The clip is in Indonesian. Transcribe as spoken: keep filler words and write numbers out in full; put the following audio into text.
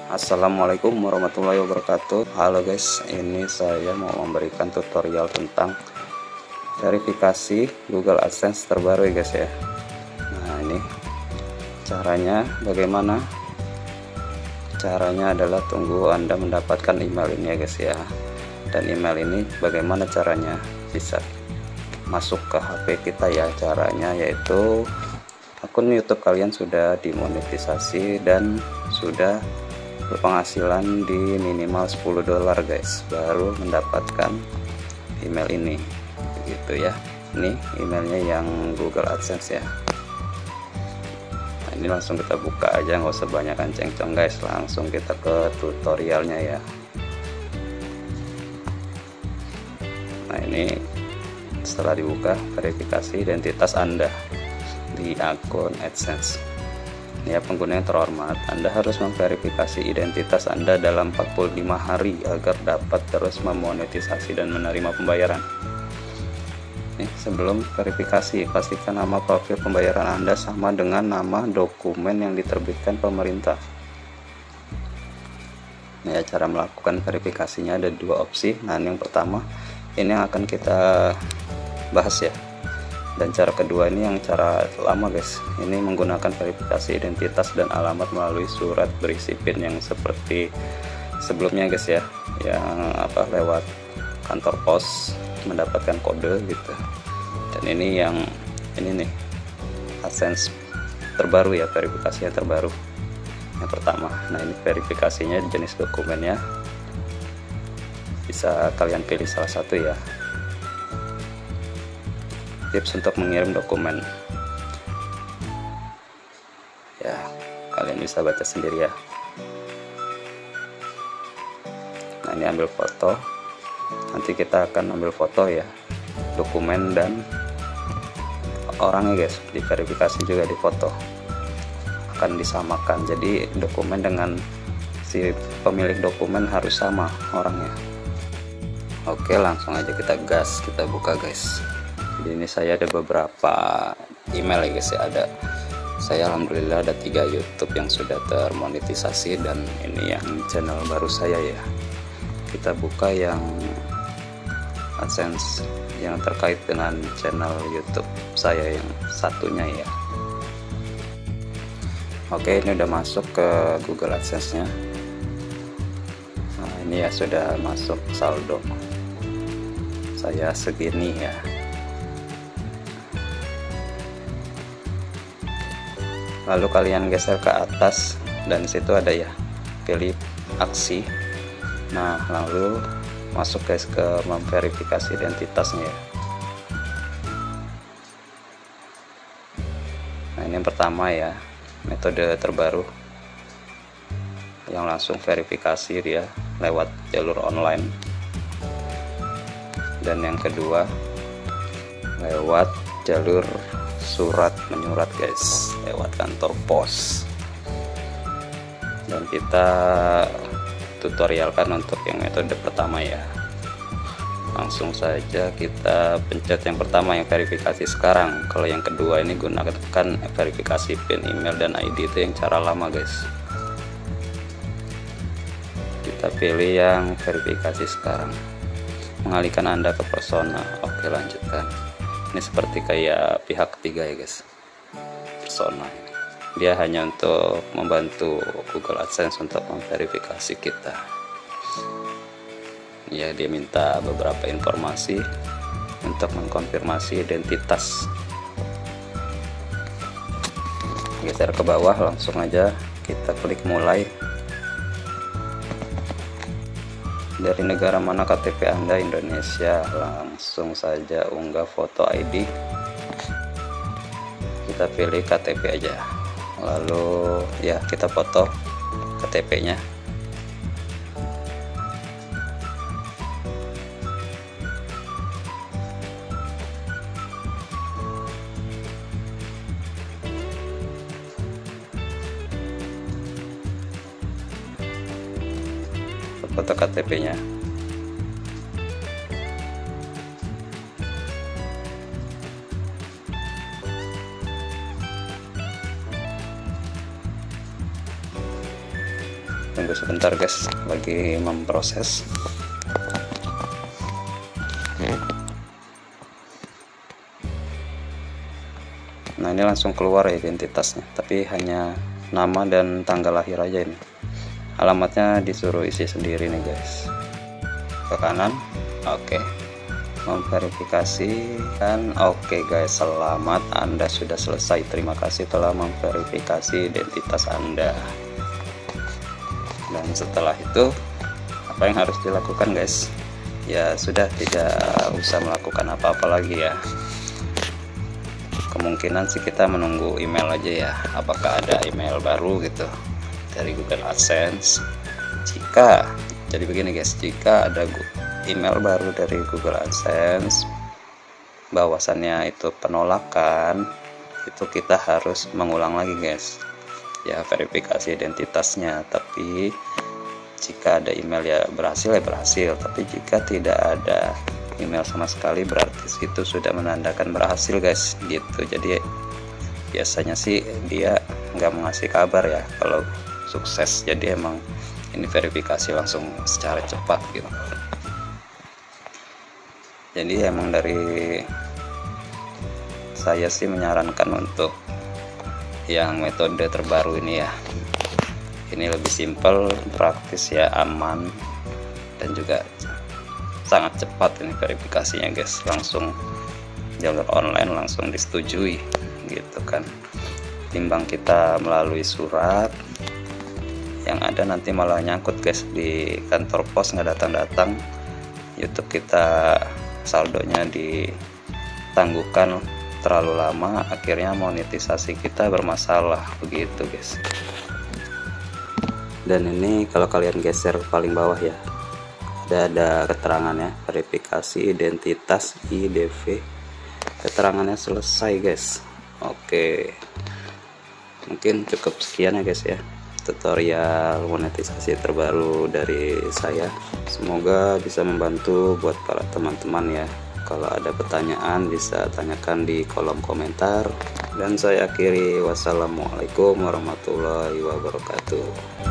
Assalamualaikum warahmatullahi wabarakatuh. Halo guys, ini saya mau memberikan tutorial tentang verifikasi Google AdSense terbaru ya guys ya. Nah ini caranya bagaimana? Caranya adalah tunggu Anda mendapatkan email ini ya guys ya. Dan email ini bagaimana caranya bisa masuk ke H P kita ya. Caranya yaitu akun YouTube kalian sudah dimonetisasi dan sudah berpenghasilan di minimal sepuluh dolar guys, baru mendapatkan email ini gitu ya. Ini emailnya yang Google AdSense ya. Nah, ini langsung kita buka aja, nggak usah banyakan cengcong guys, langsung kita ke tutorialnya ya. Nah ini setelah dibuka, verifikasi identitas Anda di akun AdSense. Ya, pengguna yang terhormat, Anda harus memverifikasi identitas Anda dalam empat puluh lima hari agar dapat terus memonetisasi dan menerima pembayaran. Nih, sebelum verifikasi, pastikan nama profil pembayaran Anda sama dengan nama dokumen yang diterbitkan pemerintah. Ya, cara melakukan verifikasinya ada dua opsi. Nah, yang pertama ini yang akan kita bahas ya. Dan cara kedua ini yang cara lama guys, ini menggunakan verifikasi identitas dan alamat melalui surat berisi PIN yang seperti sebelumnya guys ya, yang apa lewat kantor pos mendapatkan kode gitu. Dan ini yang ini nih AdSense terbaru ya, verifikasi yang terbaru yang pertama. Nah ini verifikasinya, jenis dokumennya bisa kalian pilih salah satu ya. Tips untuk mengirim dokumen ya, kalian bisa baca sendiri ya. Nah ini ambil foto, nanti kita akan ambil foto ya dokumen dan orangnya guys, diverifikasi juga di foto, akan disamakan. Jadi dokumen dengan si pemilik dokumen harus sama orangnya. Oke, langsung aja kita gas, kita buka guys. Jadi ini saya ada beberapa email ya guys ya. Ada saya alhamdulillah ada tiga YouTube yang sudah termonetisasi, dan ini yang channel baru saya ya. Kita buka yang AdSense yang terkait dengan channel YouTube saya yang satunya ya. Oke, ini udah masuk ke Google AdSense nya. Nah ini ya sudah masuk saldo saya segini ya. Lalu kalian geser ke atas dan situ ada ya, pilih aksi. Nah lalu masuk guys ke memverifikasi identitasnya ya. Nah ini yang pertama ya, metode terbaru yang langsung verifikasi dia lewat jalur online. Dan yang kedua lewat jalur surat menyurat guys, lewat kantor pos. Dan kita tutorialkan untuk yang metode pertama ya. Langsung saja kita pencet yang pertama yang verifikasi sekarang. Kalau yang kedua ini gunakan verifikasi PIN, email dan I D, itu yang cara lama guys. Kita pilih yang verifikasi sekarang, mengalihkan Anda ke persona. Oke, lanjutkan. Ini seperti kayak pihak ketiga ya guys, persona. Dia hanya untuk membantu Google AdSense untuk memverifikasi kita ya. Dia minta beberapa informasi untuk mengkonfirmasi identitas. Geser ke bawah, langsung aja kita klik mulai. Dari negara mana K T P Anda? Indonesia. Langsung saja unggah foto I D. Kita pilih K T P aja. Lalu ya kita foto K T P-nya. Foto K T P-nya. tunggu sebentar guys, lagi memproses. Nah ini langsung keluar identitasnya, tapi hanya nama dan tanggal lahir aja ini. Alamatnya disuruh isi sendiri nih guys. Ke kanan, oke. Memverifikasi dan oke guys, selamat, Anda sudah selesai. Terima kasih telah memverifikasi identitas Anda. Dan setelah itu apa yang harus dilakukan guys? Ya sudah, tidak usah melakukan apa-apa lagi ya. Kemungkinan sih kita menunggu email aja ya, apakah ada email baru gitu dari Google AdSense. Jika jadi begini guys, jika ada email baru dari Google AdSense bahwasannya itu penolakan, itu kita harus mengulang lagi guys ya, verifikasi identitasnya. Tapi jika ada email ya berhasil ya berhasil, tapi jika tidak ada email sama sekali berarti itu sudah menandakan berhasil guys gitu. Jadi biasanya sih dia nggak mengasih kabar ya kalau sukses, jadi emang ini verifikasi langsung secara cepat gitu. Jadi emang dari saya sih menyarankan untuk yang metode terbaru ini ya, ini lebih simpel, praktis ya, aman, dan juga sangat cepat ini verifikasinya guys, langsung jalur online langsung disetujui gitu kan, timbang kita melalui surat yang ada nanti malah nyangkut guys di kantor pos, nggak datang-datang, YouTube kita saldonya ditangguhkan terlalu lama, akhirnya monetisasi kita bermasalah begitu guys. Dan ini kalau kalian geser paling bawah ya, ada ada keterangannya, verifikasi identitas I D V, keterangannya selesai guys. Oke, mungkin cukup sekian ya guys ya, tutorial monetisasi terbaru dari saya. Semoga bisa membantu buat para teman-teman ya. Kalau ada pertanyaan bisa tanyakan di kolom komentar. Dan saya akhiri, wassalamualaikum warahmatullahi wabarakatuh.